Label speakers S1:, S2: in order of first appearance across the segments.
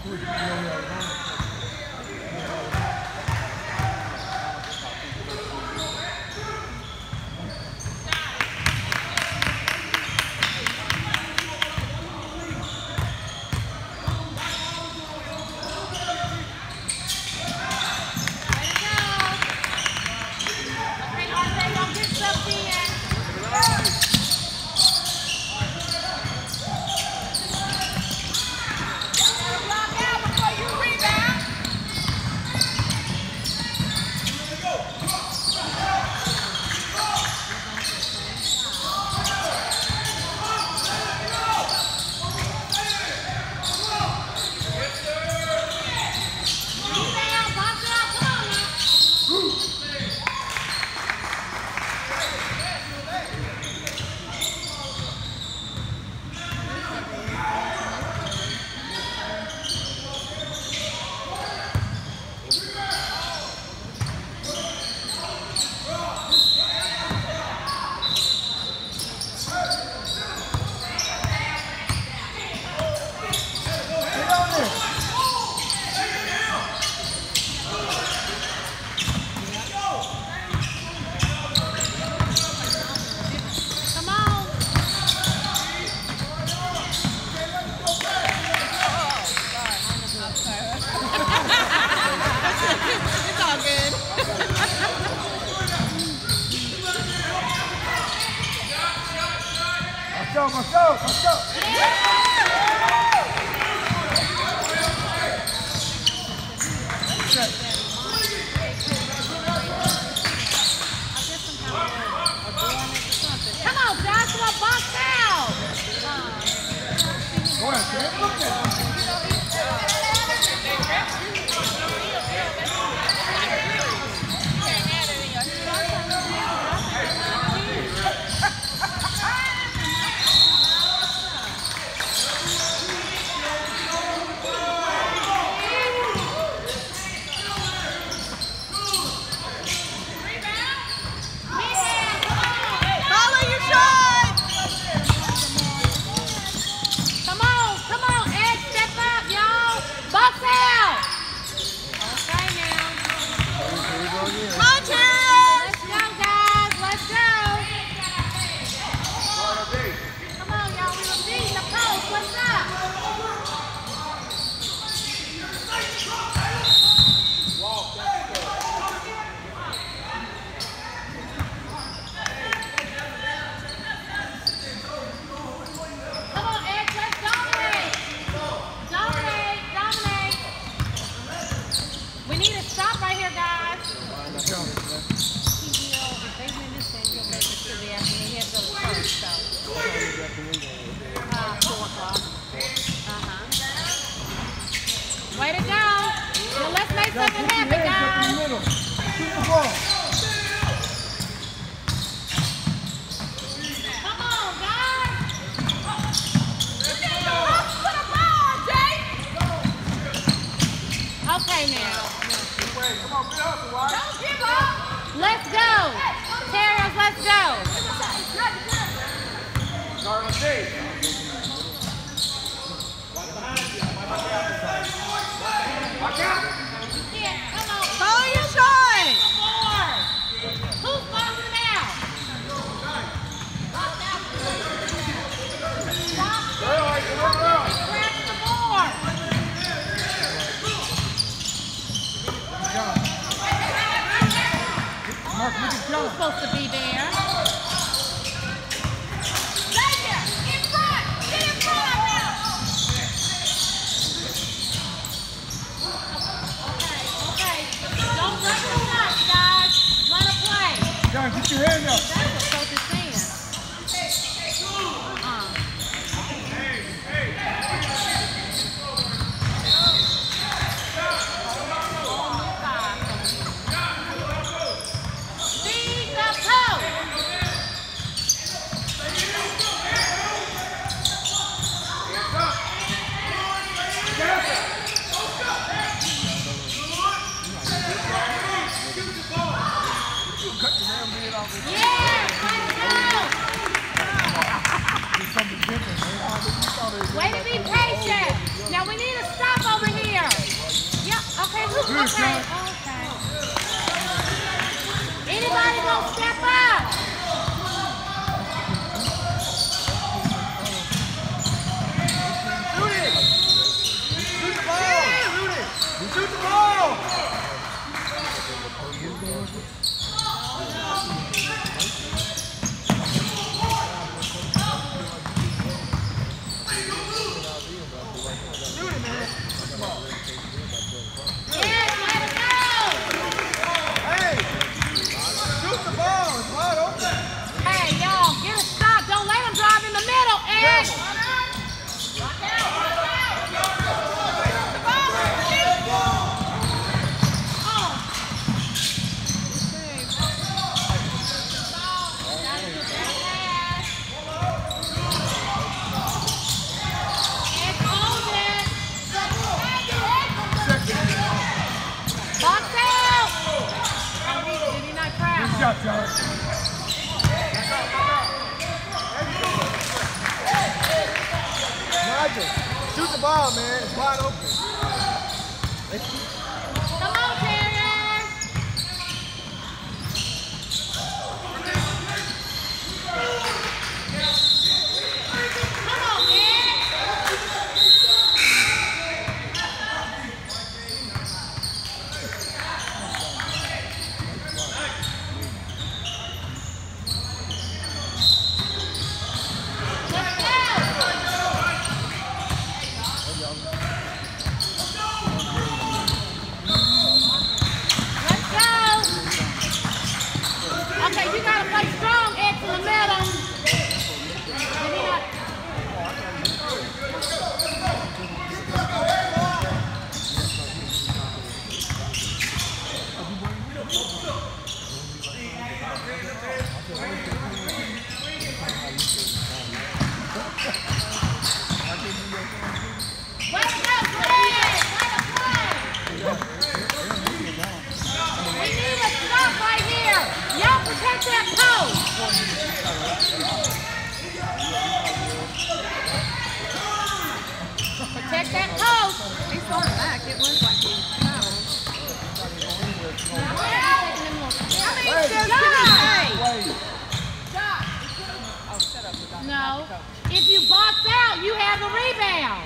S1: Way to go. Now let's make something happen, guys. Come on, guys. Put a ball, Jake. Okay, now. Don't give up. Let's go. Terriers, let's go.
S2: Follow your shot.
S1: Who's boxing out? Scratch the board. Who's supposed to be there? In front. Get in front now. Okay. Don't run too much, guys. Run a play.
S3: John, get your hand up.
S1: That's what coach is saying. Feed the coach. Okay, okay. Anybody gonna step up?
S3: Rudy! Shoot the ball! Rudy! Shoot the ball! Rudy, man! Come on.
S1: Yes, let it go!
S3: Hey! Shoot the ball! It's wide open!
S1: Hey, y'all, get a stop. Don't let him drive in the middle, Eric.
S3: Good shot, John. Nigel, shoot the ball, man. It's wide open.
S1: Come on, Terriers. Come on, Eric. Okay, you gotta play strong, X in the middle. Way to go, Greg! Way to play! We need a stop right here. Y'all protect that post. Protect that post.
S2: He's going back. It looks like he's
S1: No. If you box out, you have the rebound.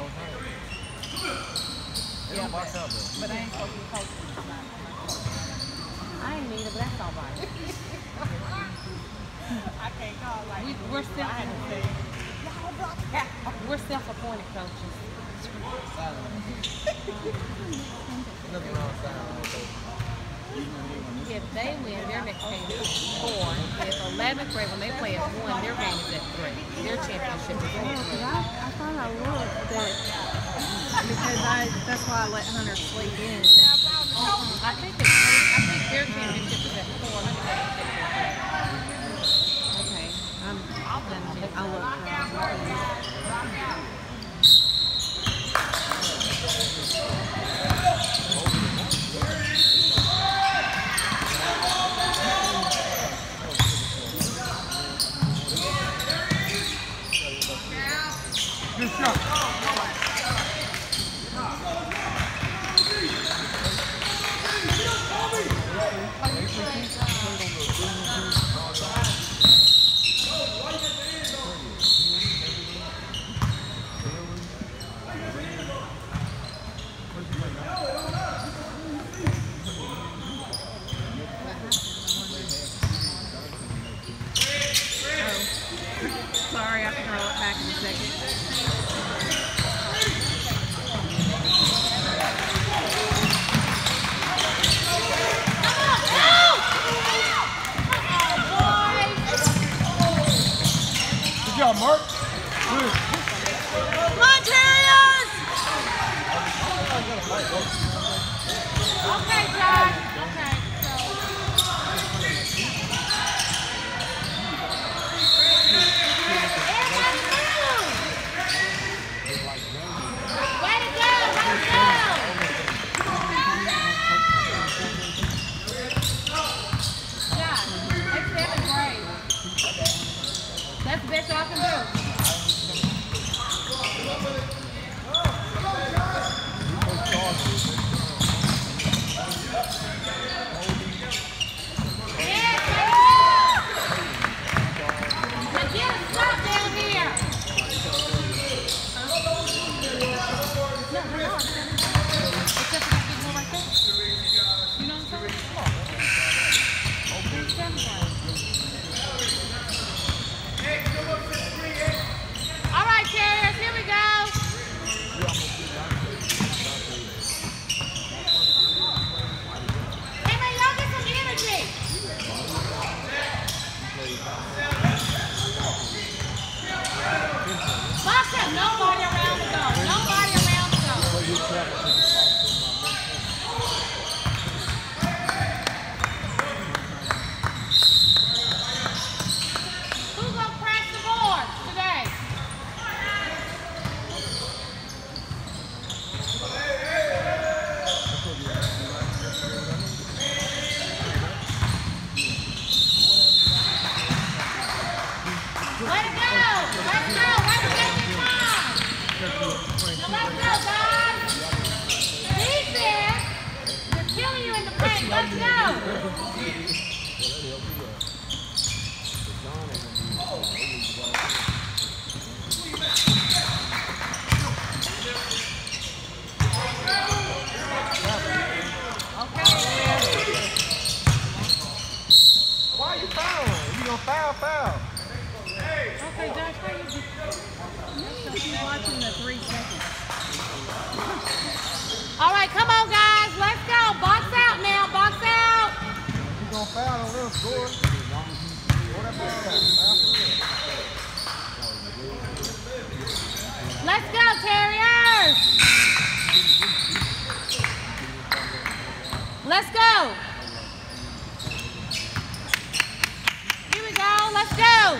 S3: Yeah, box out, bro.
S2: but I ain't supposed to be posting tonight.
S1: I ain't need it, but that's all right.
S2: I can't call like
S1: We're self-appointed coaches.
S3: Nothing wrong with that.
S1: If they win, their next game is 4. If 11th grade, when they play at 1, their game is at 3. Their championship is at 3.
S2: I thought I looked that because that's why I let Hunter sleep in.
S1: I think their championship is at 4. Let me check.
S2: Okay, I'll look.
S3: Good shot. foul.
S2: Okay, Josh, how you keep watching the 3 seconds?
S1: All right, come on, guys. Let's go. Box out now. Box out.
S3: He's going to foul and let him score. Throw that ball out.
S1: Let's go, Terriers. Let's go. Here we go. Let's go.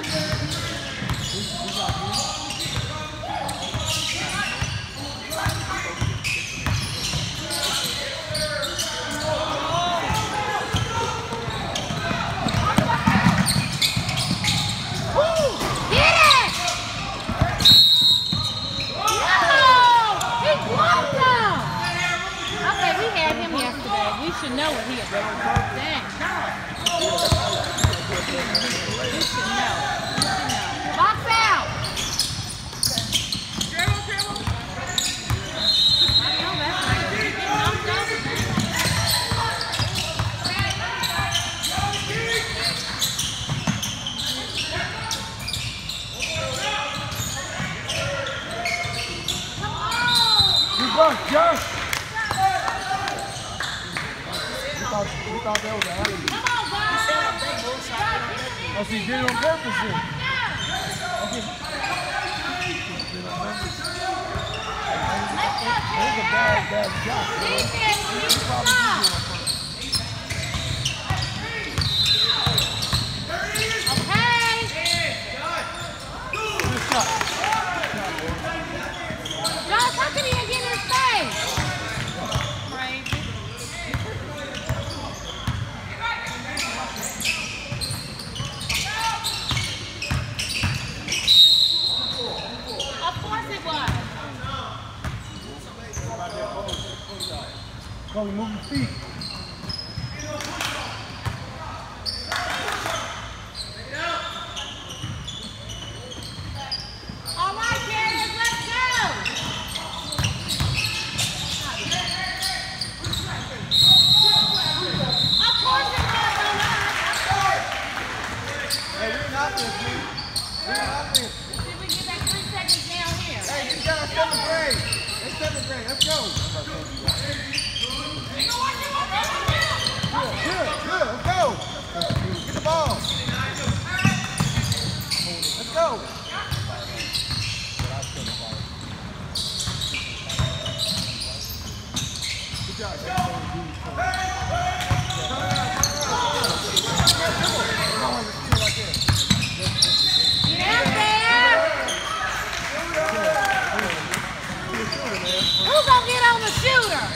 S1: We should know what he is. Dang. You should know. Box out. I know that's right. He's getting knocked off.
S3: You buck, Josh. We thought that was an alley.
S1: Come on, guys.
S3: Oh, so you did it on purpose then? Okay. That was a bad shot.
S1: Defense, keep stop. Okay.
S3: Good shot.
S1: Josh, how can he get in his face?
S2: Crazy.
S1: Of course it was.
S3: Go, move your feet.
S1: All right, Terriers, let's go. Of course it was on us.
S3: Hey, we're not this, man. We're not this.
S1: Did we get that 3 seconds down here?
S3: Hey, you got a 7th grade. It's 7th grade. Let's go. Good. Let's go. Get the ball. Let's go. Good job.
S1: Get out there. Who's gonna get on the shooter?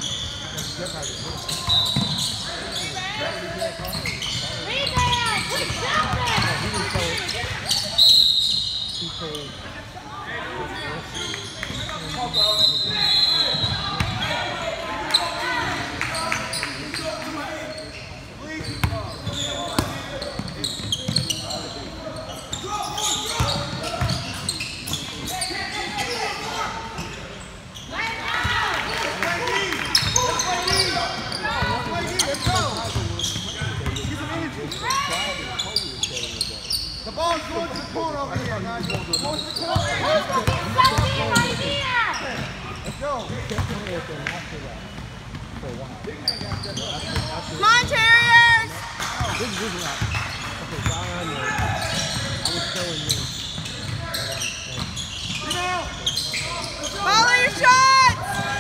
S1: Rebound. Quit jumping.
S3: The ball's going to the corner over here. Now you're going to the corner.
S1: Who's gonna get sucked in right here?
S3: Let's go.
S2: Come on, Terriers! Follow your shots!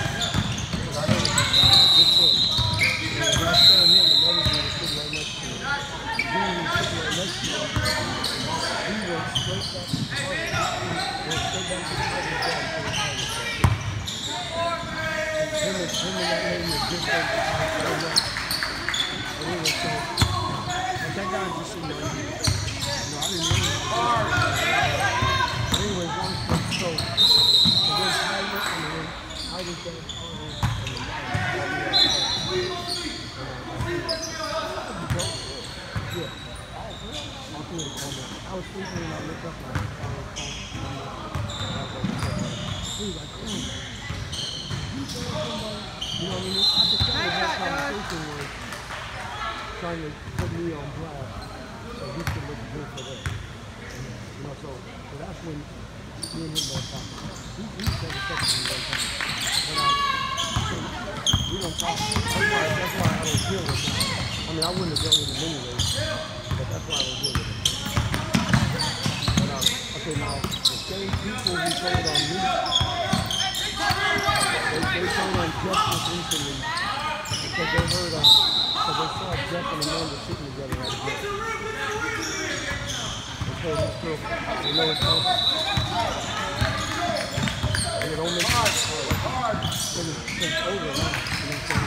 S3: I was sleeping and I looked up and he was like, you know what I mean? I could tell that conversation was trying to put me on blast.
S4: he should look good for that. You know, so that's when me and him both talk. He said the second one one time. But we don't talk. That's why I don't deal with him. I mean, I wouldn't have dealt with him anyway, but that's why I don't deal with him. But okay, now the same people who told on me, they told on Justice recently because they heard because they saw Jeff and Amanda sitting together at the gym. They told him still, they know it's hard. And it don't make sense because it's over now. You know what I'm saying?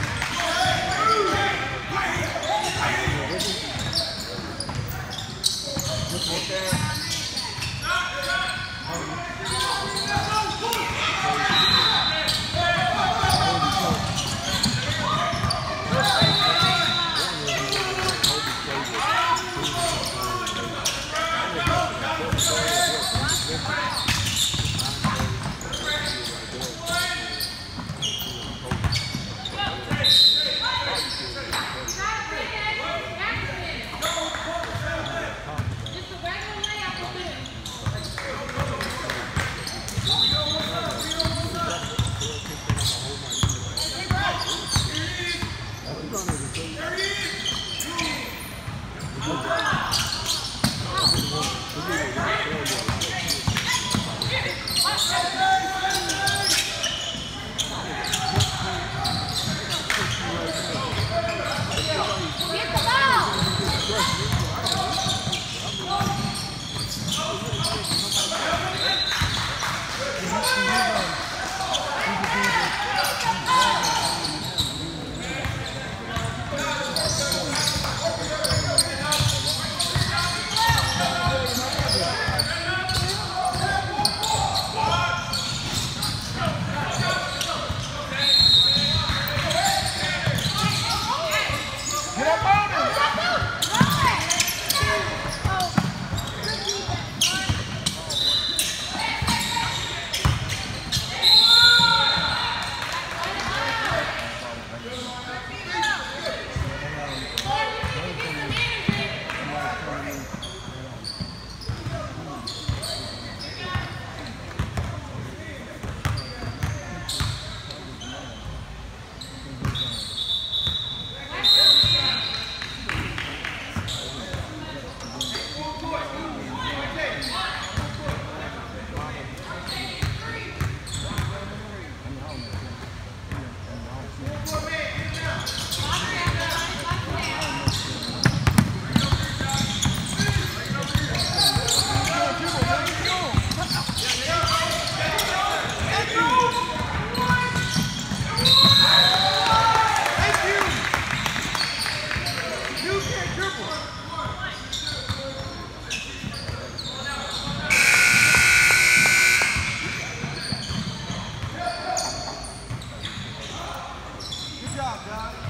S3: Good job, guys.